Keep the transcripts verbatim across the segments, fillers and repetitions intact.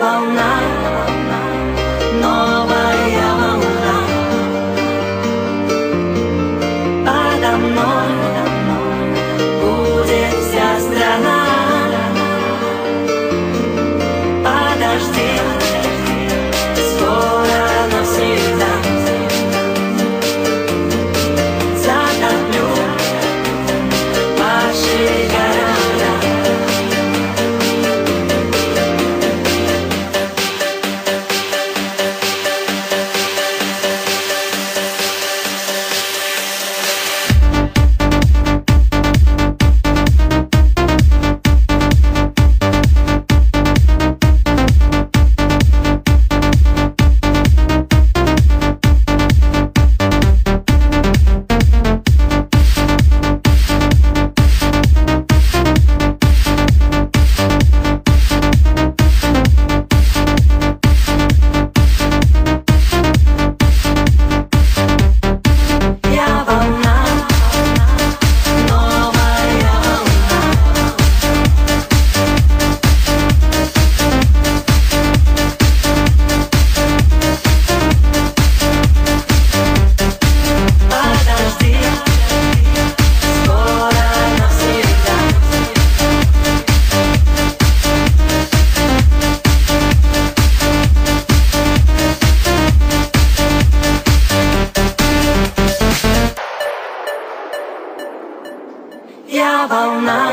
волна, новая волна. Подо мной будет вся страна. Подожди, скоро навсегда затоплю ваши города. Я волна,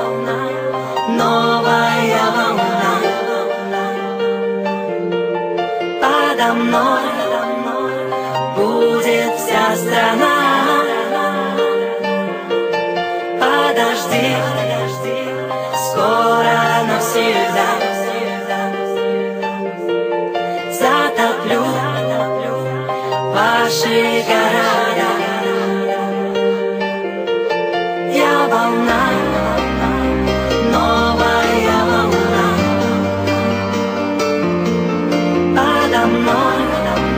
новая волна. Подо мной будет вся страна. Подожди, скоро навсегда затоплю ваши города. Я волна, новая волна. Подо мной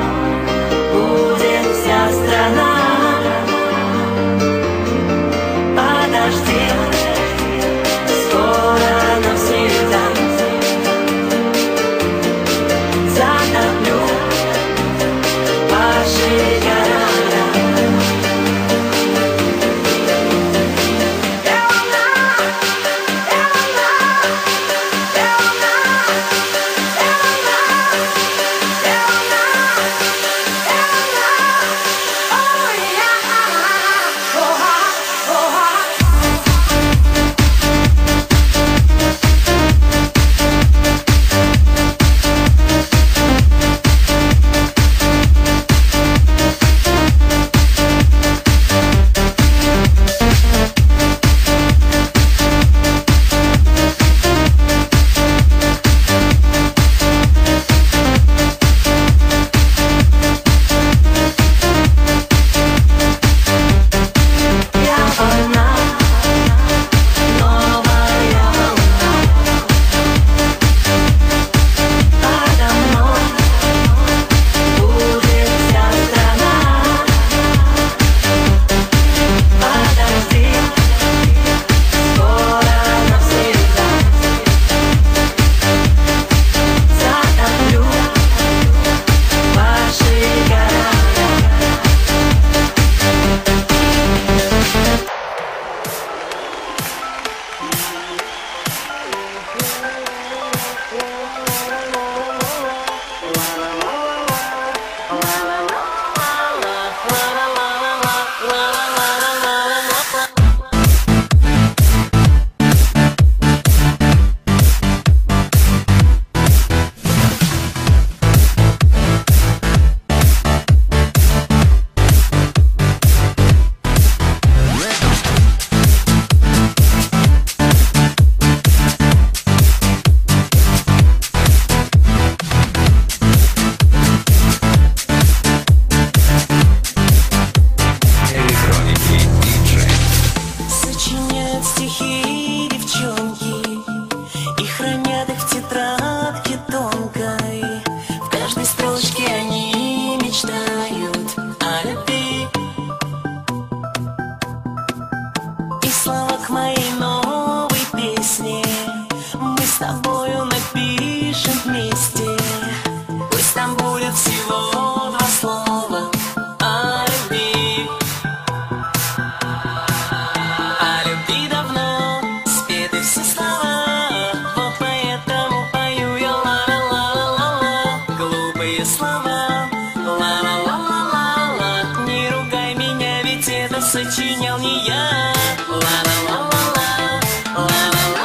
нашем месте. Пусть там будет всего два слова о любви. О любви давно спеты все слова, вот поэтому пою я ла-ла-ла-ла-ла. Глупые слова, ла-ла-ла-ла-ла-ла. Не ругай меня, ведь это сочинял не я. Ла-ла-ла-ла-ла, ла-ла-ла-ла-ла.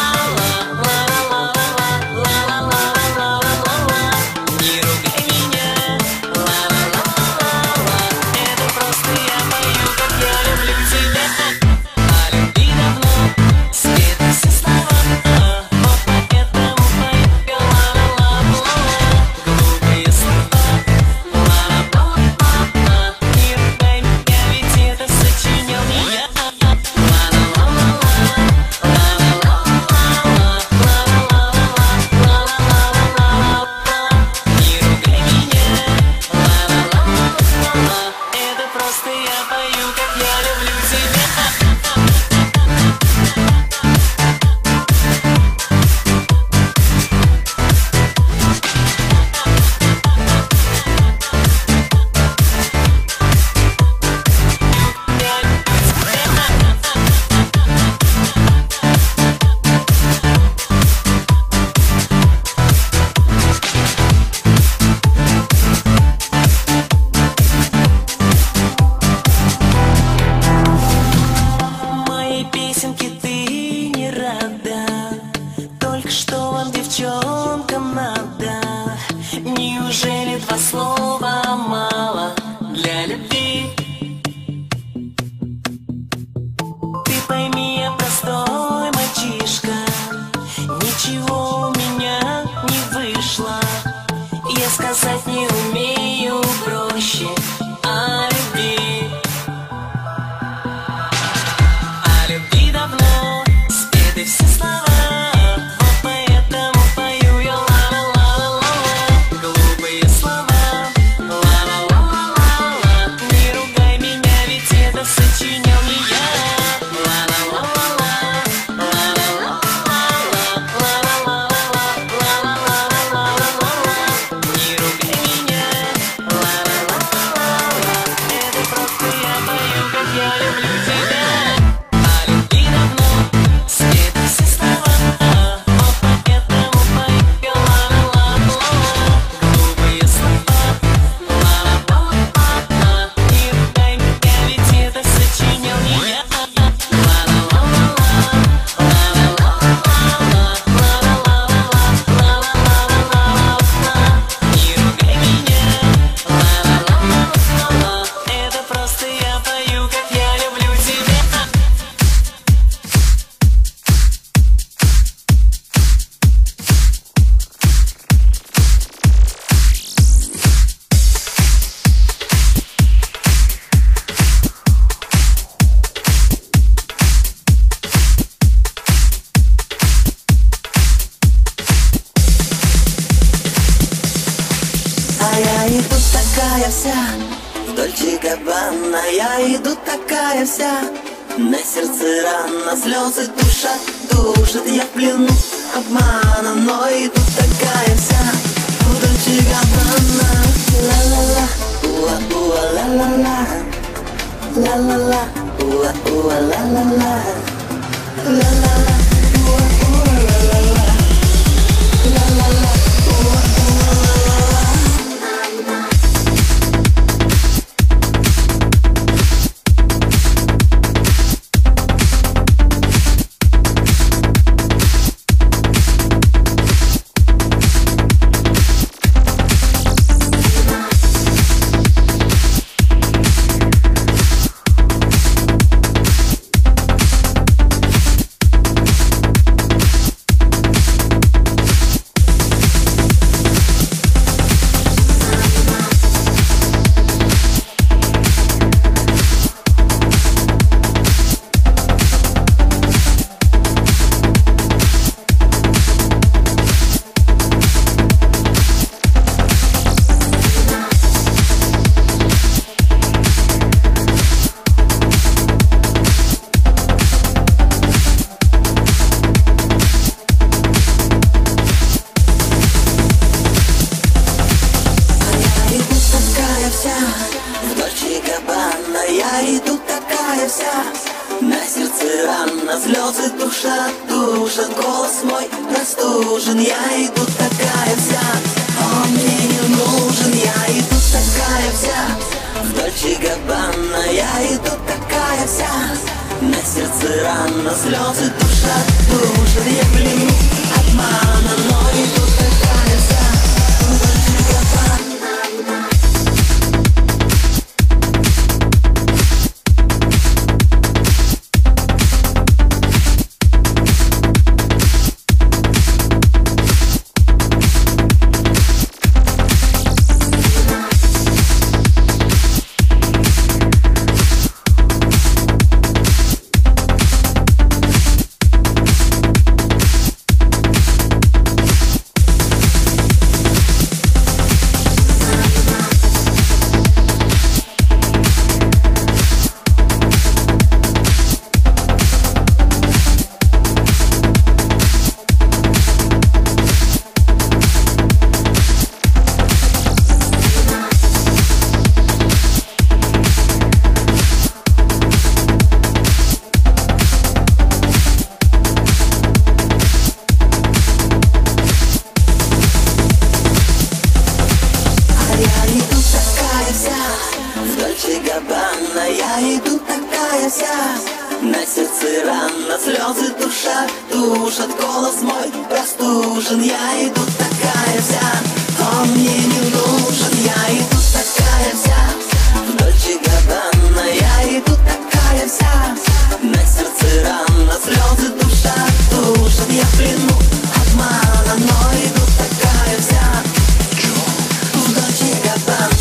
Девчонкам надо. Неужели два слова мало для любви? Ты пойми, я простой мальчишка, ничего у меня не вышло. Я сказать не умею проще о любви. О любви давно спеты все слова. В Дольче Габбана я иду такая вся, на сердце рана, слезы душат, душат. Я в плену обмана, но иду такая вся. В Дольче Габбана, ла-ла-ла, уа-уа, ла-ла-ла, ла-ла-ла, уа-уа, ла-ла-ла, ла-ла-ла, уа-уа, ла-ла-ла, ла-ла-ла, уа-уа, ла-ла-ла. простужен. Я иду такая вся, он мне не нужен. Я иду такая вся, в Дольче Габбана. Я иду такая вся, на сердце рана, слезы душа душит. Я в плену обмана, но иду такая вся, в Дольче Габбана. Я иду такая вся, на сердце рана, слезы душа душат. Голос мой простужен. Я иду такая вся, он мне не нужен. Я иду такая вся, в Дольче Габбана. Я иду такая вся, на сердце рана, слезы душа душат. Я в плену обмана, но иду такая вся, в Дольче Габбана.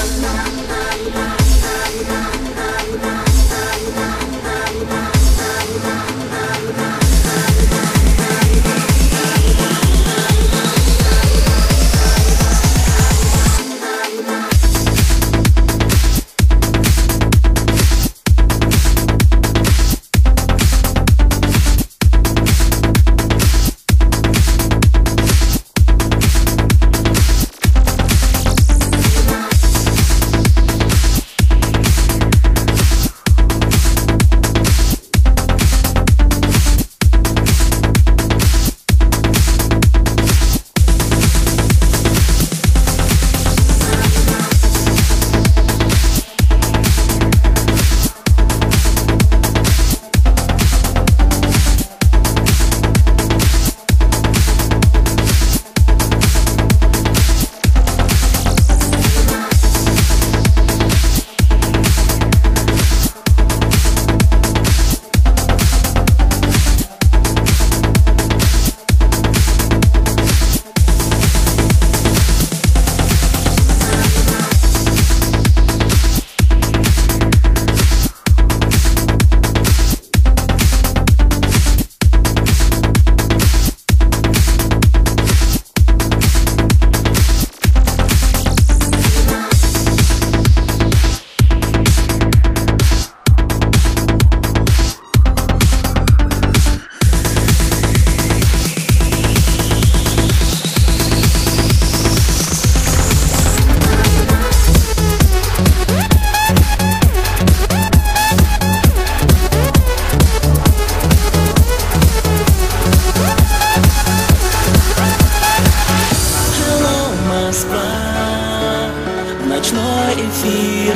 Ночной эфир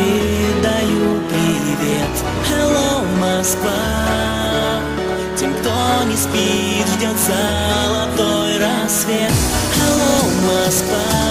передаю привет. Hello, Москва. Тем, кто не спит, ждет золотой рассвет. Hello, Москва.